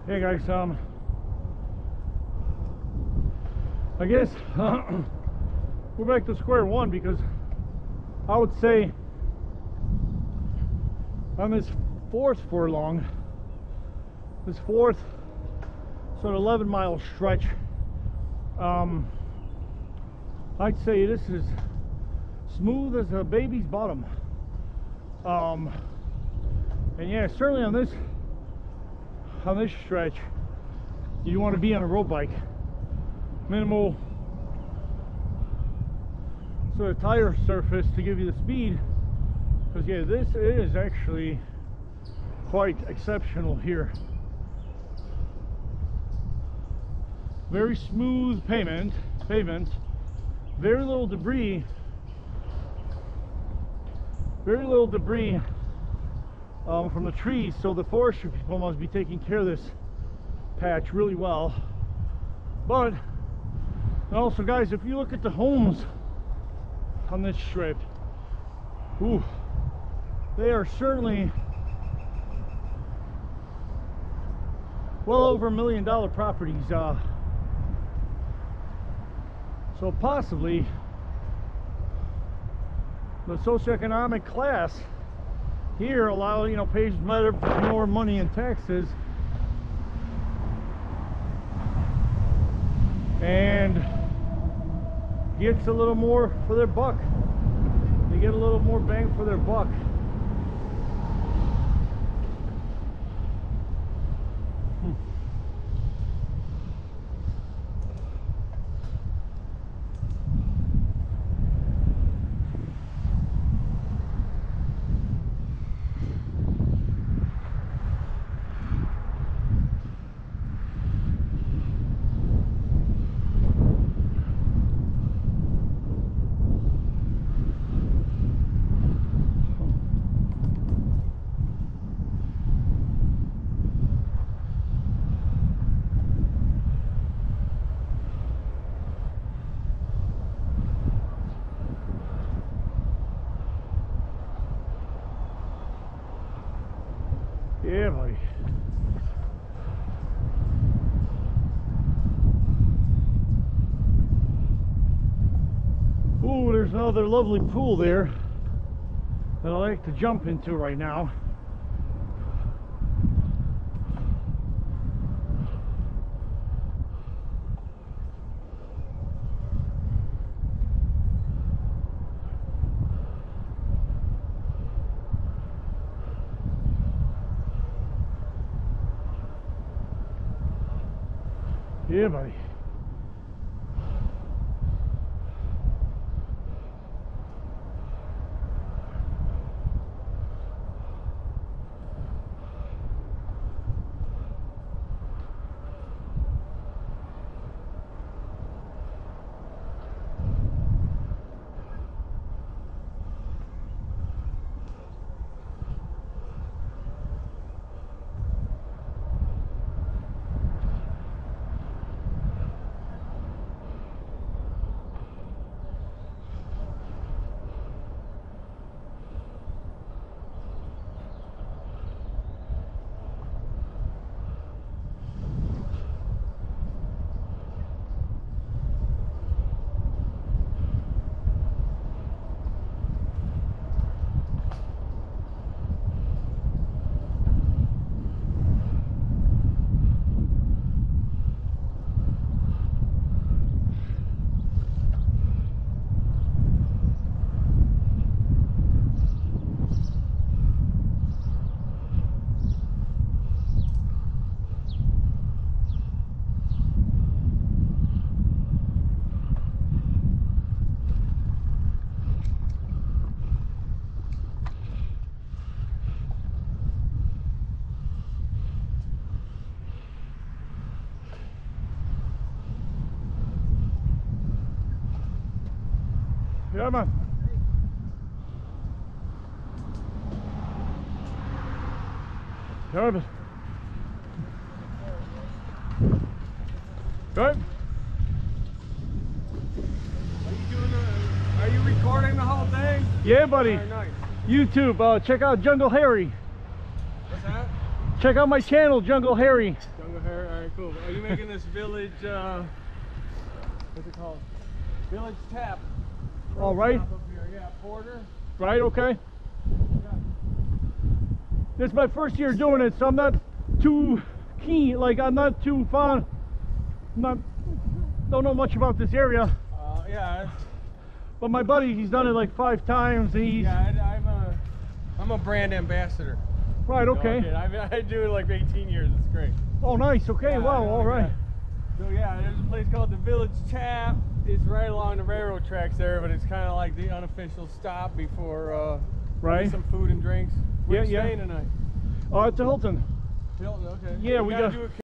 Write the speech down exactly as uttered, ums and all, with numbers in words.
Hey guys, um, I guess uh, we're back to square one, because I would say on this fourth furlong, this fourth sort of eleven mile stretch, um, I'd say this is smooth as a baby's bottom. Um, and yeah, certainly on this on this stretch, you want to be on a road bike. Minimal sort of tire surface to give you the speed, because yeah, this is actually quite exceptional here. Very smooth pavement, pavement, very little debris, very little debris um, from the trees, so the forestry people must be taking care of this patch really well. But also, guys, if you look at the homes on this strip, ooh, they are certainly well over a million dollar properties. Uh, so possibly the socioeconomic class here allow, you know, pays better, more money in taxes, and gets a little more for their buck. They get a little more bang for their buck. Hmm. Yeah, buddy. Ooh, there's another lovely pool there that I like to jump into right now. Yeah, buddy. Yeah, man. Good. Good. Are you doing the, are you recording the whole thing? Yeah, buddy. Very nice. YouTube, uh, check out Jungle Harry. What's that? Check out my channel, Jungle Harry. Jungle hair. All right, cool. Are you making this village? Uh, what's it called? Village tap. All right. Up here. Yeah, porter. Right, okay. Yeah. This is my first year doing it, so I'm not too keen, like I'm not too fond, not, don't know much about this area. Uh, yeah. It's, But my buddy, he's done it like five times, and he's... yeah, I, I'm a, I'm a brand ambassador. Right, okay. No, I'm kidding. I, I do it like eighteen years. It's great. Oh, nice, okay, Yeah, wow, I know, all right. yeah. So yeah, there's a place called the Village Tap. It's right along the railroad tracks there, but it's kind of like the unofficial stop before uh, Right. some food and drinks. Where Yeah, you yeah. staying tonight? Oh, it's a Hilton. Hilton, okay. Yeah, You we gotta got- do a